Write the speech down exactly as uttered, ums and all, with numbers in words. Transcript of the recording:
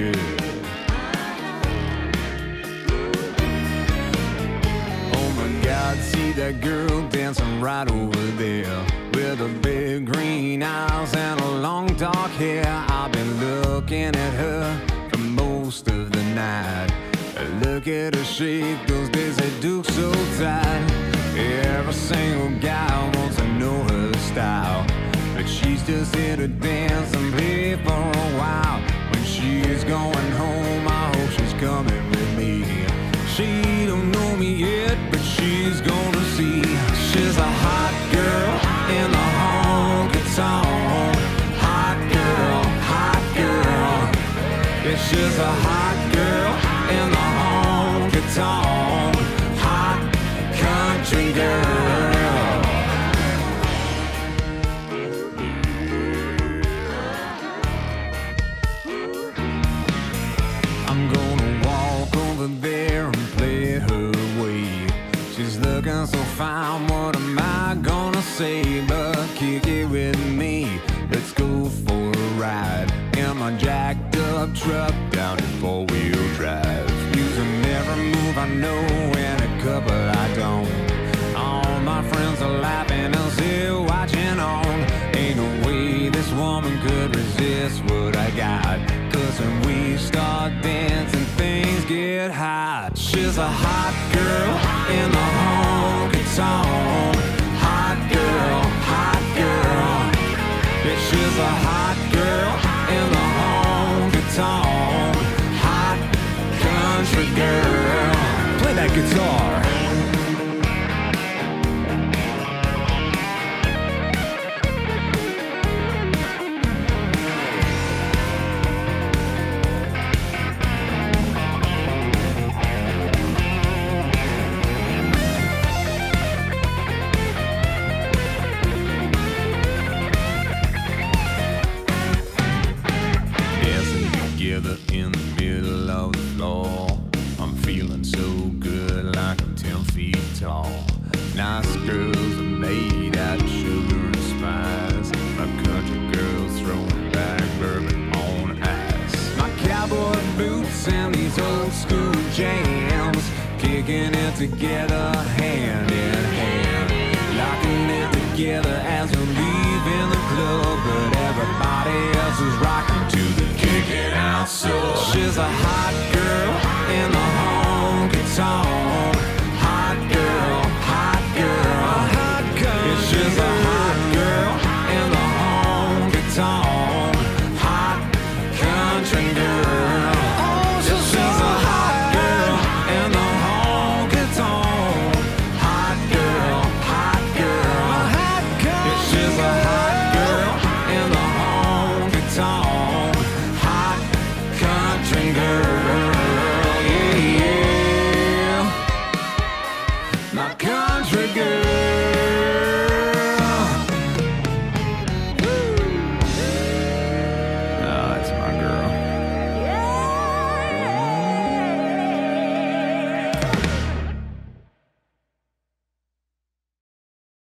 good. Oh my God, see that girl dancing right over there with her big green eyes and a long dark hair. I've been looking at her for most of the night. Look at her shake, those days they do so tight. Every single guy wants to know her style, but she's just here to dance and play for a while. When she's going home, I hope she's coming with me. She don't know me yet, but she's gonna see. She's a hot girl in the honky tonk. Hot girl, hot girl. Yeah, she's a hot girl in the honky tonk. Hot country girl. I'm gonna walk over there and play her way. She's looking so fine, what am I gonna say but kick it with me? Let's go for a ride in my jacked up truck down in four-wheel drive. Using every move I know and a couple I don't. All my friends are laughing and still watching on. Ain't no way this woman could resist what I got. Cause when we start dancing things get hot. She's a hot girl in the honky tonk. Hot girl, hot girl. Yeah, she's a hot girl in the honky tonk. Hot country girl. Play that guitar. In the middle of the floor, I'm feeling so good, like I'm ten feet tall. Nice girls are made out of sugar and spice. My country girls throwing back bourbon on ice. My cowboy boots and these old school jams, kicking it together hand in hand, locking it together as we leave in the club. But everybody else is rocking to the kick it out sub. She's a hot girl in the